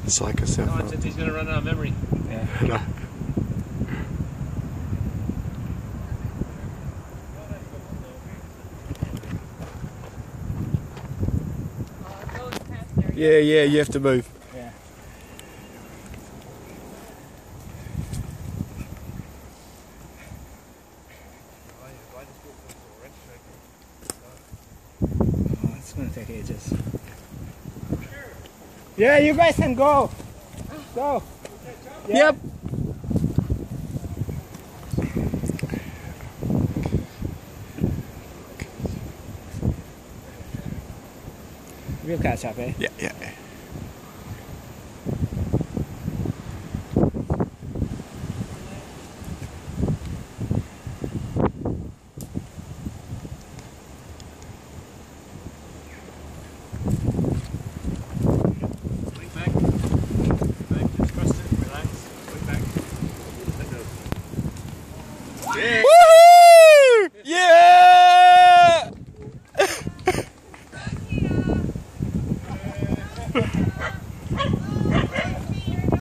It's like a cell phone. He's going to run out of memory. Yeah. No. Yeah, you have to move. Yeah. Oh, it's gonna take ages. Yeah, you guys can go. Go. Yeah. Yep. We'll catch up, eh? Yeah.